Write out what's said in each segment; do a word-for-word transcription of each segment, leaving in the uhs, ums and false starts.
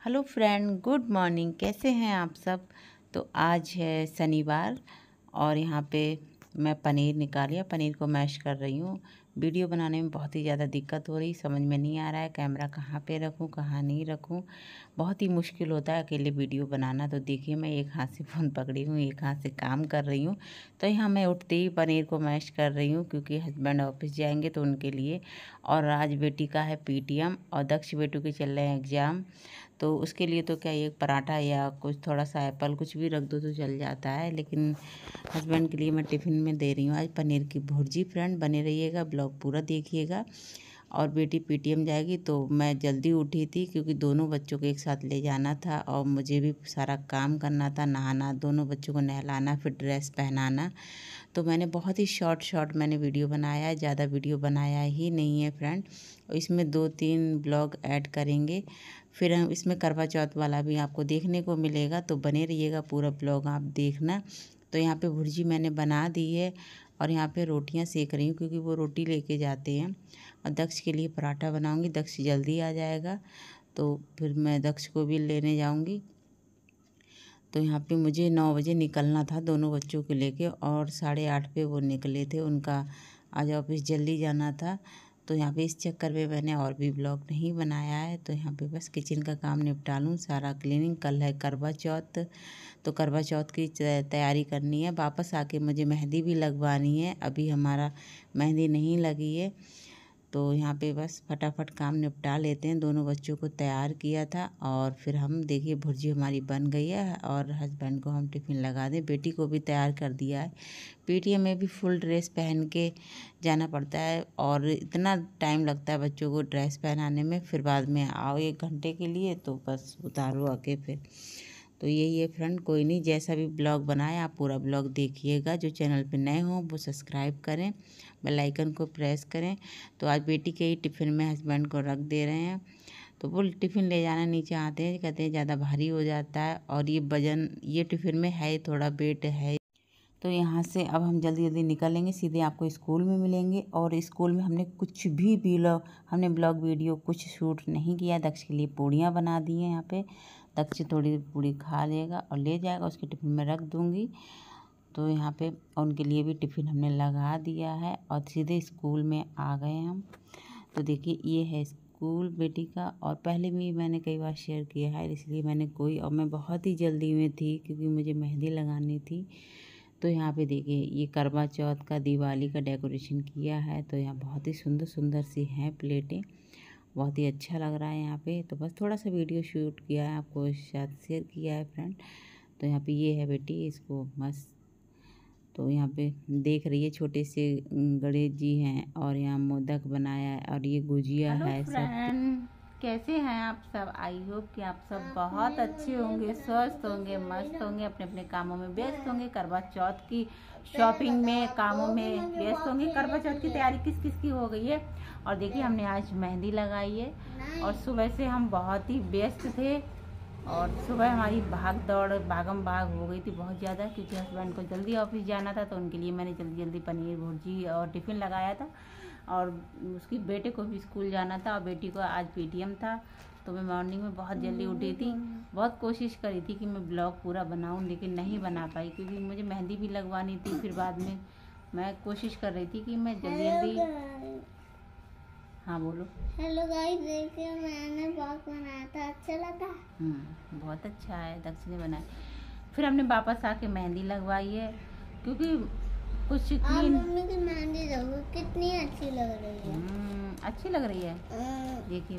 Hello friend, good morning. कैसे हैं आप सब। तो आज है शनिवार और यहाँ पे मैं पनीर निकालिया, पनीर को मैश कर रही हूँ। वीडियो बनाने में बहुत ही ज़्यादा दिक्कत हो रही, समझ में नहीं आ रहा है कैमरा कहाँ पे रखूँ कहाँ नहीं रखूँ। बहुत ही मुश्किल होता है अकेले वीडियो बनाना। तो देखिए मैं एक हाथ से फ़ोन पकड़ी हूँ, एक हाथ से काम कर रही हूँ। तो यहाँ मैं उठते ही पनीर को मैश कर रही हूँ क्योंकि हस्बैंड ऑफिस जाएंगे तो उनके लिए। और आज बेटी का है पीटीएम और दक्ष बेटू के चल रहे हैं एग्ज़ाम। तो उसके लिए तो क्या एक पराठा या कुछ थोड़ा सा एप्पल कुछ भी रख दो तो चल जाता है, लेकिन हस्बैंड के लिए मैं टिफ़िन में दे रही हूँ आज पनीर की भुर्जी। फ्रेंड बने रहिएगा, ब्लॉग पूरा देखिएगा। और बेटी पीटीएम जाएगी तो मैं जल्दी उठी थी क्योंकि दोनों बच्चों को एक साथ ले जाना था और मुझे भी सारा काम करना था, नहाना, दोनों बच्चों को नहलाना, फिर ड्रेस पहनाना। तो मैंने बहुत ही शॉर्ट शॉर्ट मैंने वीडियो बनाया है, ज़्यादा वीडियो बनाया ही नहीं है फ्रेंड। इसमें दो तीन ब्लॉग ऐड करेंगे, फिर हम इसमें करवा चौथ वाला भी आपको देखने को मिलेगा। तो बने रहिएगा, पूरा ब्लॉग आप देखना। तो यहाँ पे भुर्जी मैंने बना दी है और यहाँ पे रोटियाँ सेक रही हूँ क्योंकि वो रोटी लेके जाते हैं। और दक्ष के लिए पराठा बनाऊँगी, दक्ष जल्दी आ जाएगा तो फिर मैं दक्ष को भी लेने जाऊँगी। तो यहाँ पे मुझे नौ बजे निकलना था दोनों बच्चों को लेके और साढ़े आठ पे वो निकले थे, उनका आज ऑफिस जल्दी जाना था। तो यहाँ पे इस चक्कर में मैंने और भी ब्लॉग नहीं बनाया है। तो यहाँ पे बस किचन का काम निपटा लूँ, सारा क्लीनिंग। कल है करवा चौथ, तो करवा चौथ की तैयारी करनी है। वापस आके मुझे मेहंदी भी लगवानी है, अभी हमारा मेहंदी नहीं लगी है। तो यहाँ पे बस फटाफट काम निपटा लेते हैं। दोनों बच्चों को तैयार किया था और फिर हम देखिए भुर्जी हमारी बन गई है और हस्बैंड को हम टिफ़िन लगा दें। बेटी को भी तैयार कर दिया है। पीटीएम में भी फुल ड्रेस पहन के जाना पड़ता है और इतना टाइम लगता है बच्चों को ड्रेस पहनाने में। फिर बाद में आओ एक घंटे के लिए तो बस उतारो आके फिर। तो यही है फ्रेंड, कोई नहीं, जैसा भी ब्लॉग बनाए आप पूरा ब्लॉग देखिएगा। जो चैनल पे नए हों वो सब्सक्राइब करें, बेल आइकन को प्रेस करें। तो आज बेटी के ही टिफ़िन में हस्बैंड को रख दे रहे हैं। तो वो टिफ़िन ले जाना, नीचे आते हैं कहते हैं ज़्यादा भारी हो जाता है और ये वजन ये टिफ़िन में है थोड़ा वेट है। तो यहाँ से अब हम जल्दी जल्दी निकलेंगे, सीधे आपको स्कूल में मिलेंगे। और स्कूल में हमने कुछ भी ब्लॉग हमने ब्लॉग वीडियो कुछ शूट नहीं किया। दक्ष के लिए पूड़ियाँ बना दी हैं यहाँ पे, दक्ष थोड़ी पूड़ी खा लेगा और ले जाएगा, उसके टिफ़िन में रख दूँगी। तो यहाँ पे उनके लिए भी टिफ़िन हमने लगा दिया है और सीधे स्कूल में आ गए हम। तो देखिए ये है स्कूल बेटी का, और पहले भी मैंने कई बार शेयर किया है, इसलिए मैंने कोई और मैं बहुत ही जल्दी में थी क्योंकि मुझे मेहंदी लगानी थी। तो यहाँ पे देखिए ये करवा चौथ का दिवाली का डेकोरेशन किया है। तो यहाँ बहुत ही सुंदर सुंदर सी हैं प्लेटें, बहुत ही अच्छा लग रहा है यहाँ पे। तो बस थोड़ा सा वीडियो शूट किया है, आपको शायद शेयर किया है फ्रेंड। तो यहाँ पे ये है बेटी, इसको मस्त। तो यहाँ पे देख रही है छोटे से गणेश जी हैं और यहाँ मोदक बनाया है और ये गुजिया है सब। कैसे हैं आप सब। आई होप कि आप सब बहुत अच्छे होंगे, स्वस्थ होंगे, मस्त होंगे, अपने अपने कामों में व्यस्त होंगे, करवा चौथ की शॉपिंग में कामों में व्यस्त होंगे। करवा चौथ की तैयारी किस किस की हो गई है। और देखिए हमने आज मेहंदी लगाई है और सुबह से हम बहुत ही व्यस्त थे और सुबह हमारी भाग दौड़ भागम भाग हो गई थी बहुत ज़्यादा क्योंकि हस्बैंड को जल्दी ऑफिस जाना था। तो उनके लिए मैंने जल्दी जल्दी पनीर भुर्जी और टिफ़िन लगाया था और उसकी बेटे को भी स्कूल जाना था और बेटी को आज पीटीएम था। तो मैं मॉर्निंग में बहुत जल्दी उठी थी, बहुत कोशिश करी थी कि मैं ब्लॉग पूरा बनाऊं लेकिन नहीं बना पाई क्योंकि मुझे मेहंदी भी लगवानी थी। फिर बाद में मैं कोशिश कर रही थी कि मैं जल्दी जल्दी। हाँ बोलो। हेलो गाइस, देखिए मैंने ब्लॉग बनाया था, अच्छा लगा। हम्म बहुत अच्छा है, दक्ष ने बनाया। फिर हमने वापस आके मेहंदी लगवाई है क्योंकि कुछ मम्मी की मेहंदी देखो कितनी अच्छी लग रही है। अच्छी लग रही है, देखिए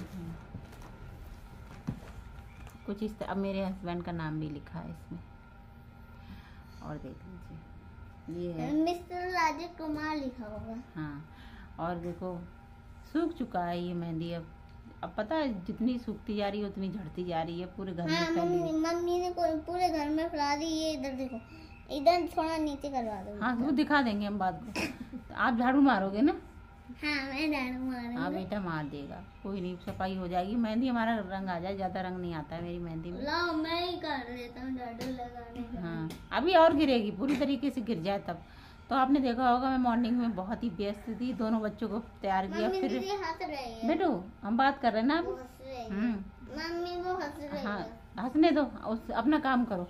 कुछ इस अब मेरे हस्बैंड का नाम भी लिखा है इसमें और देख लीजिए ये है मिस्टर राजेश कुमार लिखा होगा। हाँ और देखो सूख चुका है ये मेहंदी। अब अब पता है जितनी सूखती जा रही है उतनी झड़ती जा रही है पूरे घर में। हाँ, मम्मी मम्मी ने पूरे घर में फैला दी। ये इधर देखो, इधर थोड़ा नीचे करवा दो। हाँ वो दिखा देंगे हम बाद में। तो आप झाड़ू मारोगे ना। हाँ मैं झाड़ू मारूंगी। हाँ बेटा मार देगा, कोई नहीं, सफाई हो जाएगी। मेहंदी हमारा रंग आ जाए, ज्यादा रंग नहीं आता है मेरी मेहंदी में। लाओ मैं ही कर देता हूँ झाड़ू लगाने का। हाँ अभी और गिरेगी, पूरी तरीके से गिर जाए तब। तो आपने देखा होगा मैं मॉर्निंग में बहुत ही व्यस्त थी, दोनों बच्चों को तैयार किया। फिर बेटू हम बात कर रहे हैं ना अब। मम्मी वो हंस रही है। हाँ हाँ हंसने दो, उस अपना काम करो।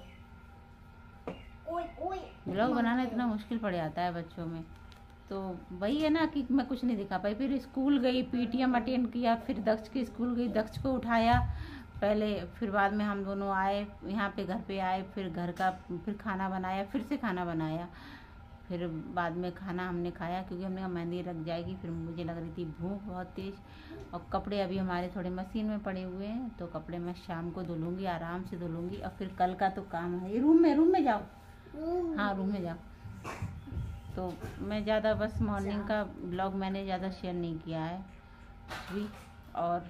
ब्लॉग बनाना इतना मुश्किल पड़ जाता है बच्चों में, तो वही है ना कि मैं कुछ नहीं दिखा पाई। फिर स्कूल गई, पीटीएम अटेंड किया, फिर दक्ष के स्कूल गई, दक्ष को उठाया पहले, फिर बाद में हम दोनों आए यहाँ पे, घर पे आए, फिर घर का फिर खाना बनाया, फिर से खाना बनाया, फिर बाद में खाना हमने खाया क्योंकि हमने कहा मेहंदी लग जाएगी। फिर मुझे लग रही थी भूख बहुत तेज़, और कपड़े अभी हमारे थोड़े मशीन में पड़े हुए हैं, तो कपड़े मैं शाम को धुलूँगी, आराम से धुलूँगी, और फिर कल का तो काम है। ये रूम में रूम में जाओ, हाँ रूम में जाओ। तो मैं ज़्यादा बस मॉर्निंग का ब्लॉग मैंने ज़्यादा शेयर नहीं किया है भी, और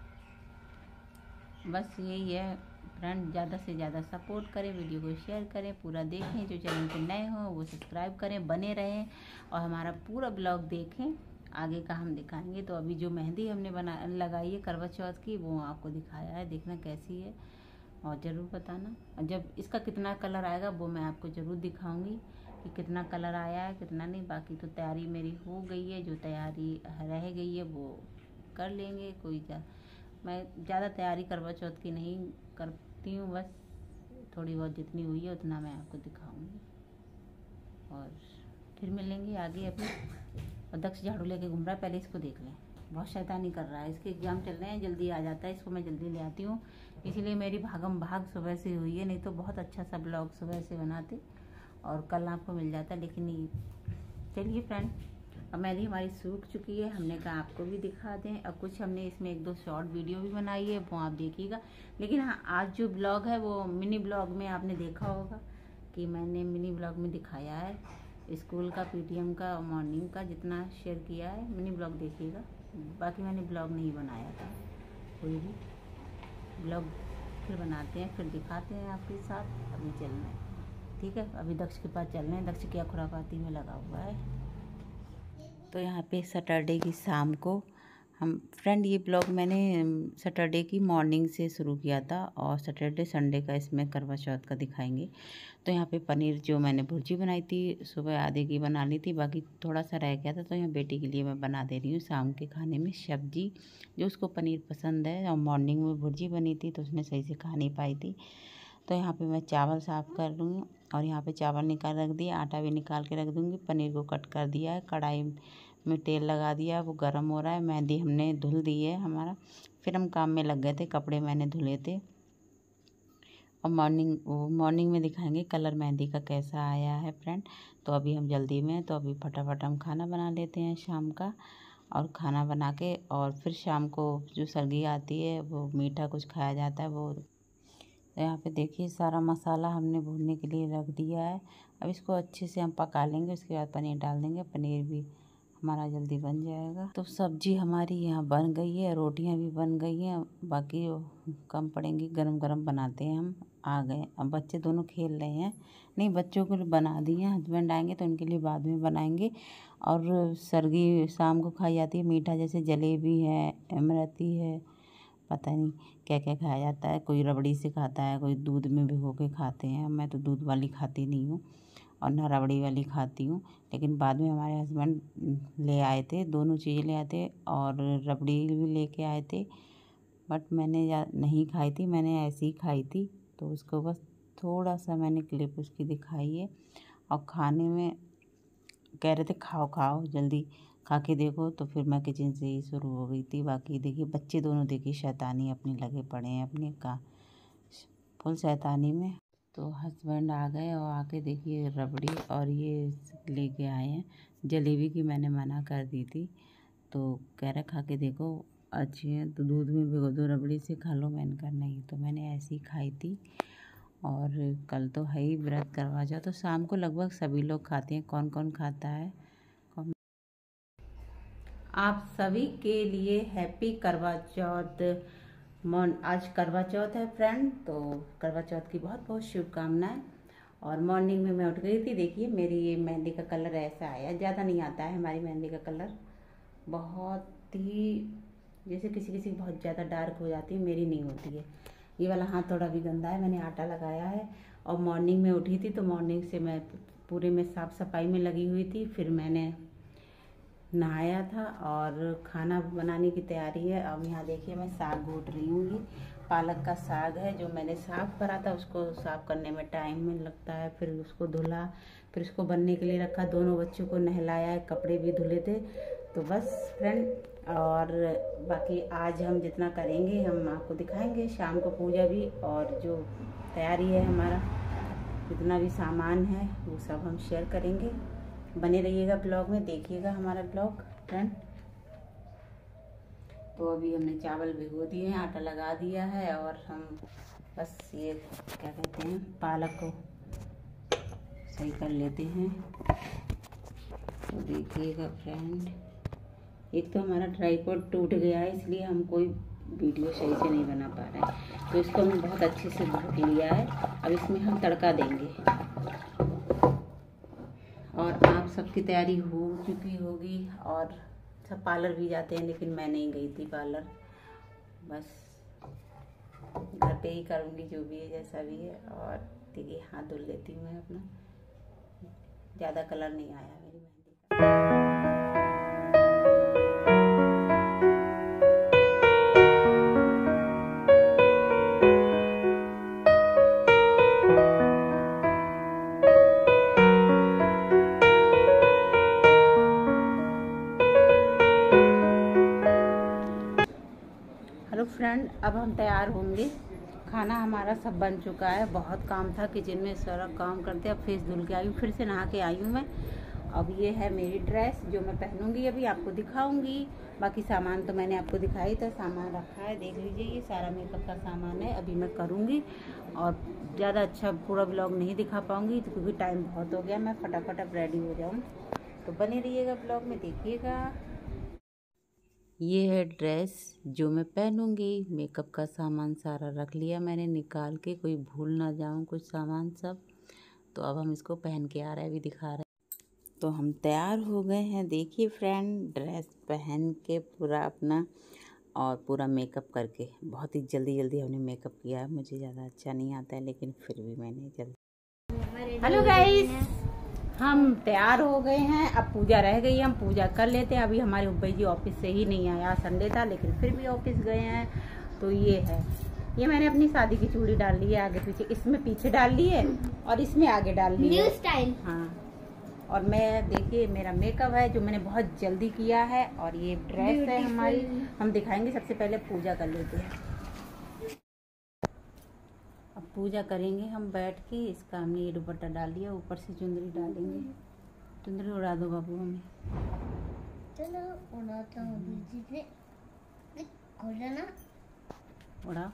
बस यही है फ्रेंड, ज़्यादा से ज़्यादा सपोर्ट करें, वीडियो को शेयर करें, पूरा देखें, जो चैनल पे नए हों वो सब्सक्राइब करें, बने रहें और हमारा पूरा ब्लॉग देखें, आगे का हम दिखाएंगे। तो अभी जो मेहंदी हमने बना लगाई है करवा चौथ की, वो आपको दिखाया है, देखना कैसी है और ज़रूर बताना। और जब इसका कितना कलर आएगा वो मैं आपको ज़रूर दिखाऊंगी कि कितना कलर आया है कितना नहीं। बाकी तो तैयारी मेरी हो गई है, जो तैयारी रह गई है वो कर लेंगे। कोई जा मैं ज़्यादा तैयारी करवा चौथ की नहीं करती हूँ, बस थोड़ी बहुत जितनी हुई है उतना मैं आपको दिखाऊंगी, और फिर मिलेंगे आगे। अभी और दक्ष झाड़ू लेके घूम रहा है, पहले इसको देख लें, बहुत शैतानी कर रहा है। इसके एग्ज़ाम चल रहे हैं, जल्दी आ जाता है, इसको मैं जल्दी ले आती हूँ, इसीलिए मेरी भागम भाग सुबह से हुई है, नहीं तो बहुत अच्छा सा ब्लॉग सुबह से बनाते और कल आपको मिल जाता। लेकिन नहीं, चलिए फ्रेंड, अब मेहंदी हमारी सूख चुकी है, हमने कहा आपको भी दिखा दें। अब कुछ हमने इसमें एक दो शॉर्ट वीडियो भी बनाई है, वो आप देखिएगा। लेकिन हाँ, आज जो ब्लॉग है वो मिनी ब्लॉग में आपने देखा होगा कि मैंने मिनी ब्लॉग में दिखाया है स्कूल का, पीटीएम का, मॉर्निंग का, जितना शेयर किया है मिनी ब्लॉग देखिएगा। बाकी मैंने ब्लॉग नहीं बनाया था कोई भी। ब्लॉग फिर बनाते हैं, फिर दिखाते हैं आपके साथ। अभी चलना है, ठीक है, अभी दक्ष के पास चलना है। दक्ष क्या खुरापाती में लगा हुआ है। तो यहाँ पे सैटरडे की शाम को हम फ्रेंड, ये ब्लॉग मैंने सैटरडे की मॉर्निंग से शुरू किया था, और सैटरडे संडे का इसमें करवा चौथ का दिखाएंगे। तो यहाँ पे पनीर जो मैंने भुर्जी बनाई थी सुबह आधे की बना ली थी, बाकी थोड़ा सा रह गया था, तो यहाँ बेटी के लिए मैं बना दे रही हूँ शाम के खाने में सब्जी, जो उसको पनीर पसंद है। और मॉर्निंग में भुर्जी बनी थी तो उसने सही से खा नहीं पाई थी। तो यहाँ पे मैं चावल साफ़ कर लूँगी, और यहाँ पे चावल निकाल रख दिया, आटा भी निकाल के रख दूँगी। पनीर को कट कर दिया है, कढ़ाई में तेल लगा दिया, वो गर्म हो रहा है। मेहंदी हमने धुल दी है हमारा, फिर हम काम में लग गए थे, कपड़े मैंने धुले थे। और मॉर्निंग वो मॉर्निंग में दिखाएंगे कलर मेहंदी का कैसा आया है फ्रेंड। तो अभी हम जल्दी में, तो अभी फटाफट हम खाना बना लेते हैं शाम का, और खाना बना के और फिर शाम को जो सर्दी आती है वो मीठा कुछ खाया जाता है वो। तो यहाँ पे देखिए सारा मसाला हमने भूनने के लिए रख दिया है। अब इसको अच्छे से हम पका लेंगे, उसके बाद पनीर डाल देंगे, पनीर भी हमारा जल्दी बन जाएगा। तो सब्जी हमारी यहाँ बन गई है, रोटियाँ भी बन गई हैं, बाकी कम पड़ेंगी, गरम गरम बनाते हैं। हम आ गए, अब बच्चे दोनों खेल रहे हैं। नहीं, बच्चों को बना दिए हैं, हस्बैंड आएंगे तो उनके लिए बाद में बनाएंगे। और सर्गी शाम को खाई जाती है मीठा, जैसे जलेबी है, इमरती है, पता नहीं क्या क्या खाया जाता है। कोई रबड़ी से खाता है, कोई दूध में भिगो के खाते हैं। मैं तो दूध वाली खाती नहीं हूँ और ना रबड़ी वाली खाती हूँ। लेकिन बाद में हमारे हस्बैंड ले आए थे, दोनों चीज़ें ले आए थे, और रबड़ी भी लेके आए थे, बट मैंने नहीं खाई थी, मैंने ऐसी ही खाई थी। तो उसको बस थोड़ा सा मैंने क्लिप उसकी दिखाई है। और खाने में कह रहे थे खाओ खाओ जल्दी खा के देखो, तो फिर मैं किचन से ही शुरू हो गई थी। बाकी देखिए बच्चे दोनों देखिए शैतानी अपनी लगे पड़े हैं, अपने का फुल शैतानी में। तो हस्बैंड आ गए और आके देखिए रबड़ी और ये लेके आए हैं। जलेबी की मैंने मना कर दी थी, तो कह रहे खा के देखो अच्छी है, तो दूध में भिगो दो रबड़ी से खा लो। मैंने कहा नहीं, तो मैंने ऐसी ही खाई थी। और कल तो है ही व्रत करवा चौथ, तो शाम को लगभग सभी लोग खाते हैं। कौन कौन खाता है, आप सभी के लिए हैप्पी करवा चौथ। मॉर्न आज करवा चौथ है फ्रेंड, तो करवा चौथ की बहुत बहुत शुभकामनाएं। और मॉर्निंग में मैं उठ गई थी, देखिए मेरी ये मेहंदी का कलर ऐसा आया, ज़्यादा नहीं आता है हमारी मेहंदी का कलर, बहुत ही जैसे किसी किसी बहुत ज़्यादा डार्क हो जाती है, मेरी नहीं होती है। ये वाला हाथ थोड़ा भी गंदा है, मैंने आटा लगाया है। और मॉर्निंग में उठी थी तो मॉर्निंग से मैं पूरे में साफ़ सफाई में लगी हुई थी, फिर मैंने नहाया था और खाना बनाने की तैयारी है। अब यहाँ देखिए मैं साग घोट रही हूँ, पालक का साग है जो मैंने साफ़ करा था। उसको साफ़ करने में टाइम में लगता है, फिर उसको धुला, फिर उसको बनने के लिए रखा। दोनों बच्चों को नहलाया है, कपड़े भी धुले थे। तो बस फ्रेंड, और बाकी आज हम जितना करेंगे हम आपको दिखाएंगे। शाम को पूजा भी, और जो तैयारी है हमारा, जितना भी सामान है वो सब हम शेयर करेंगे। बने रहिएगा ब्लॉग में, देखिएगा हमारा ब्लॉग फ्रेंड। तो अभी हमने चावल भिगो दिए हैं, आटा लगा दिया है, और हम बस ये क्या कहते हैं, पालक को सही कर लेते हैं। तो देखिएगा फ्रेंड, एक तो हमारा ट्राइपॉड टूट गया है, इसलिए हम कोई वीडियो सही से नहीं बना पा रहे हैं। तो इसको हमने बहुत अच्छे से भून लिया है। अब इसमें हम तड़का देंगे। और आप सबकी तैयारी हो चुकी होगी, और सब पार्लर भी जाते हैं, लेकिन मैं नहीं गई थी पार्लर। बस घर पे ही करूँगी जो भी है, जैसा भी है। और देखिए हाथ धुल लेती हूँ मैं अपना। ज़्यादा कलर नहीं आया मेरी मेहंदी का। हेलो फ्रेंड, अब हम तैयार होंगे। खाना हमारा सब बन चुका है। बहुत काम था किचन में, सारा काम करते। अब फेस धुल के आई हूँ, फिर से नहा के आई हूँ मैं। अब ये है मेरी ड्रेस जो मैं पहनूंगी, अभी आपको दिखाऊंगी। बाकी सामान तो मैंने आपको दिखाई था, सामान रखा है, देख लीजिए। ये सारा मेकअप का सामान है। अभी मैं करूँगी, और ज़्यादा अच्छा पूरा ब्लॉग नहीं दिखा पाऊँगी क्योंकि टाइम बहुत हो गया। मैं फटाफट अब रेडी हो जाऊँ। तो बने रहिएगा ब्लॉग में, देखिएगा। ये है ड्रेस जो मैं पहनूंगी। मेकअप का सामान सारा रख लिया मैंने निकाल के, कोई भूल ना जाऊं कुछ सामान सब। तो अब हम इसको पहन के आ रहे हैं, अभी दिखा रहे हैं। तो हम तैयार हो गए हैं। देखिए फ्रेंड, ड्रेस पहन के पूरा अपना, और पूरा मेकअप करके। बहुत ही जल्दी जल्दी हमने मेकअप किया है। मुझे ज़्यादा अच्छा नहीं आता है, लेकिन फिर भी मैंने जल्दी। हेलो गाइस, हम तैयार हो गए हैं। अब पूजा रह गई, हम पूजा कर लेते हैं। अभी हमारे उब्बई जी ऑफिस से ही नहीं आया, संडे था, लेकिन फिर भी ऑफिस गए हैं। तो ये है, ये मैंने अपनी शादी की चूड़ी डाल ली है आगे पीछे। इसमें पीछे डाल ली है और इसमें आगे डाल ली है, न्यू स्टाइल। हाँ, और मैं देखिए मेरा मेकअप है जो मैंने बहुत जल्दी किया है। और ये ड्रेस है हमारी, हम दिखाएंगे। सबसे पहले पूजा कर लेते हैं। अब पूजा करेंगे हम बैठ के। इसका हमने ये दुपट्टा डाल दिया, ऊपर से चुंदरी डालेंगे। चुंदरी उड़ा दो बाबू हमें। चलो उड़ाता हूँ दीदी से, खोलो ना, उड़ा।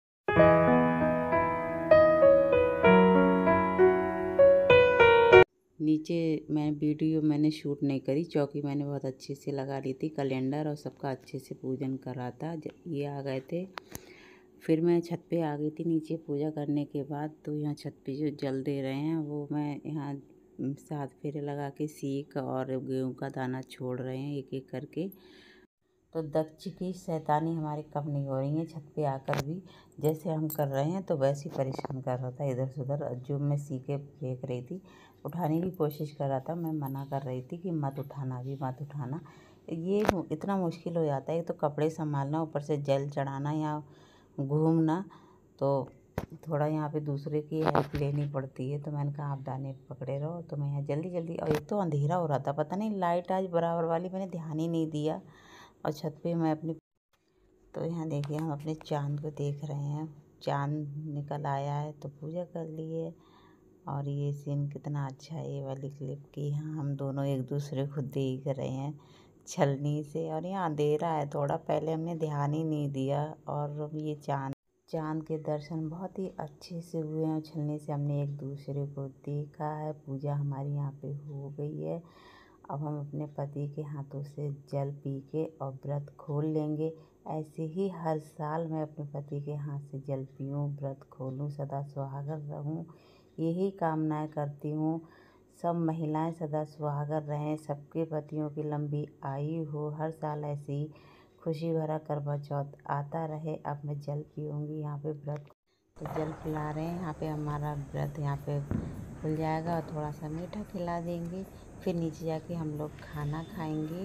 नीचे मैं वीडियो मैंने शूट नहीं करी, चौकी मैंने बहुत अच्छे से लगा ली थी, कैलेंडर और सबका अच्छे से पूजन करा था। ये आ गए थे, फिर मैं छत पे आ गई थी नीचे पूजा करने के बाद। तो यहाँ छत पे जो जल दे रहे हैं वो मैं यहाँ सात फेरे लगा के सीख और गेहूँ का दाना छोड़ रहे हैं एक एक करके। तो दक्ष की शैतानी हमारे कम नहीं हो रही है। छत पे आकर भी जैसे हम कर रहे हैं तो वैसे ही परेशान कर रहा था इधर से उधर। जो मैं सीखे फेंक रही थी, उठाने की कोशिश कर रहा था, मैं मना कर रही थी कि मत उठाना, अभी मत उठाना। ये इतना मुश्किल हो जाता है, तो कपड़े संभालना, ऊपर से जल चढ़ाना या घूमना, तो थोड़ा यहाँ पे दूसरे की हेल्प लेनी पड़ती है। तो मैंने कहा आप दाने पकड़े रहो। तो मैं यहाँ जल्दी जल्दी, और एक तो अंधेरा हो रहा था, पता नहीं लाइट आज बराबर वाली, मैंने ध्यान ही नहीं दिया। और छत पे मैं अपनी, तो यहाँ देखिए हम अपने चाँद को देख रहे हैं। चाँद निकल आया है तो पूजा कर लिए। और ये सीन कितना अच्छा है, ये वाली क्लिप की। यहाँ हम दोनों एक दूसरे को देख रहे हैं छलनी से। और यहाँ अंधेरा है थोड़ा, पहले हमने ध्यान ही नहीं दिया। और ये चाँद चाँद के दर्शन बहुत ही अच्छे से हुए हैं। छलनी से हमने एक दूसरे को देखा है। पूजा हमारी यहाँ पे हो गई है। अब हम अपने पति के हाथों से जल पी के और व्रत खोल लेंगे। ऐसे ही हर साल मैं अपने पति के हाथ से जल पीऊँ, व्रत खोलूँ, सदा सुहागर रहूँ, यही कामनाएं करती हूँ। सब महिलाएं सदा सुहागर रहें, सबके पतियों की लंबी आयु हो। हर साल ऐसे ही खुशी भरा करवा चौथ आता रहे। अब मैं जल पीऊँगी यहाँ पे व्रत, तो जल पिला रहे हैं यहाँ पे। हमारा व्रत यहाँ पे खुल जाएगा और थोड़ा सा मीठा खिला देंगे। फिर नीचे जाके हम लोग खाना खाएंगे।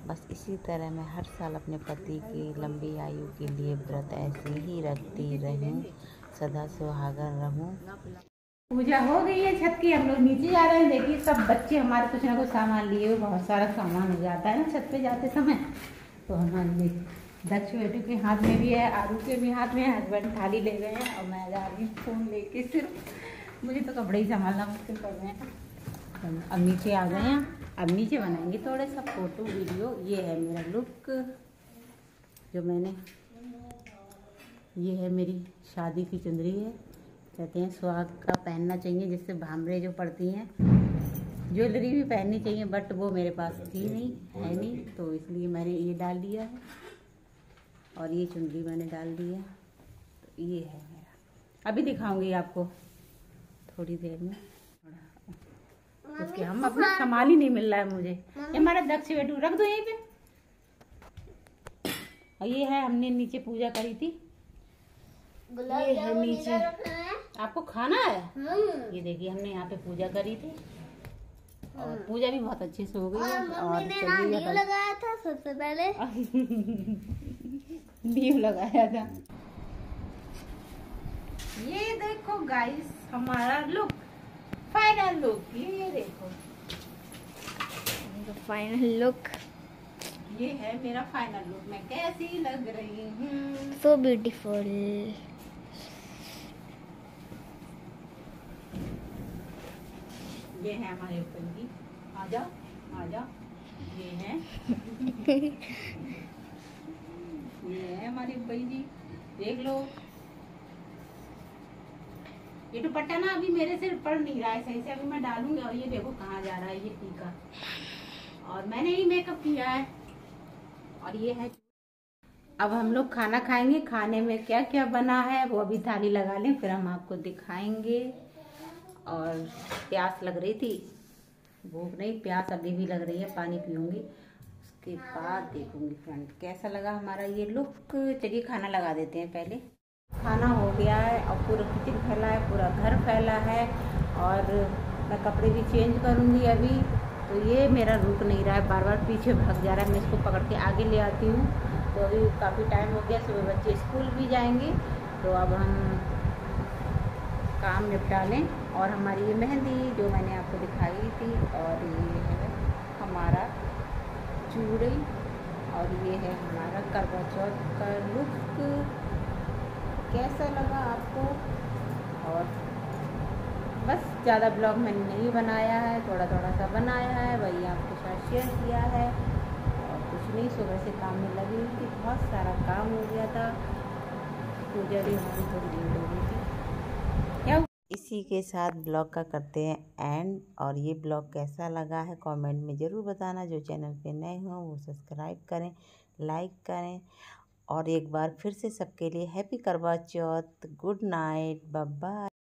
बस इसी तरह मैं हर साल अपने पति की लंबी आयु के लिए व्रत ऐसे ही रखती रहूं, सदा सुहागन रहूं। पूजा हो गई है छत की, हम लोग नीचे जा रहे हैं। देखिए सब बच्चे हमारे कुछ ना कुछ सामान लिए हुए, बहुत सारा सामान हो जाता है ना छत पे जाते समय। तो हमारे दक्ष बेटू के हाथ में भी है, आरू के भी हाथ में है, हस्बैंड थाली ले गए हैं और मैं जा रही हूँ फोन लेके। सिर्फ मुझे तो कपड़े ही संभालना मुश्किल कर रहे हैं। अब नीचे आ गए हैं, अब नीचे बनाएंगे थोड़े सा फोटो वीडियो। ये है मेरा लुक जो मैंने, ये है मेरी शादी की चुंदरी है। कहते हैं सुहाग का पहनना चाहिए, जिससे भामरे जो पड़ती हैं। ज्वेलरी भी पहननी चाहिए, बट वो मेरे पास थी नहीं, है नहीं, तो इसलिए मैंने ये डाल दिया है और ये चुंदरी मैंने डाल दी है। तो ये है मेरा, अभी दिखाऊंगी आपको थोड़ी देर में। उसके हम अपना सामान ही नहीं मिल रहा है मुझे। ये हमारा दक्ष बेटू, रख दो यहीं पे। और ये है, हमने नीचे पूजा करी थी। ये है नीचे, आपको खाना है। ये देखिए हमने यहाँ पे पूजा करी थी और पूजा भी बहुत अच्छे से हो गई है। और नींव लगाया था सबसे पहले। नींव लगाया था। ये देखो गाइस हमारा लुक, फाइनल लुक। ये देखो फाइनल लुक, ये है मेरा फाइनल लुक। मैं कैसी लग रही हूँ? So beautiful. ये है हमारे ऊपर जी, आ जाओ आ जाओ। ये है ये है हमारी ऊपर जी, देख लो। ये दुपट्टा ना अभी मेरे सिर पड़ नहीं रहा है सही से, अभी मैं डालूंगी। और ये देखो कहाँ जा रहा है ये टीका, और मैंने ही मेकअप किया है। और ये है, अब हम लोग खाना खाएंगे। खाने में क्या क्या बना है वो अभी थाली लगा लें, फिर हम आपको दिखाएंगे। और प्यास लग रही थी, भूख नहीं, प्यास अभी भी लग रही है, पानी पीऊंगी, उसके बाद देखूंगी फ्रेंड कैसा लगा हमारा ये लुक। चलिए खाना लगा देते हैं पहले। खाना हो गया है और पूरा किचन फैला है, पूरा घर फैला है, और मैं कपड़े भी चेंज करूंगी अभी। तो ये मेरा रुक नहीं रहा है, बार बार पीछे भाग जा रहा है। मैं इसको पकड़ के आगे ले आती हूँ। तो अभी काफ़ी टाइम हो गया, सुबह बच्चे स्कूल भी जाएंगे, तो अब हम काम निपटा लें। और हमारी ये मेहंदी जो मैंने आपको दिखाई थी, और ये है हमारा चूड़ी, और ये है हमारा करवा चौथ का लुक। कैसा लगा आपको? और बस ज़्यादा ब्लॉग मैंने नहीं बनाया है, थोड़ा थोड़ा सा बनाया है, वही आपके साथ शेयर किया है। और कुछ नहीं, सुबह से काम में लगी हुई थी, बहुत सारा काम हो गया था। पूजा भी हमारी थोड़ी लेट हो गई थी। क्या इसी के साथ ब्लॉग का करते हैं एंड। और ये ब्लॉग कैसा लगा है कमेंट में ज़रूर बताना। जो चैनल पे नए हों वो सब्सक्राइब करें, लाइक करें। और एक बार फिर से सबके लिए happy Karva Chauth, good night, bye bye.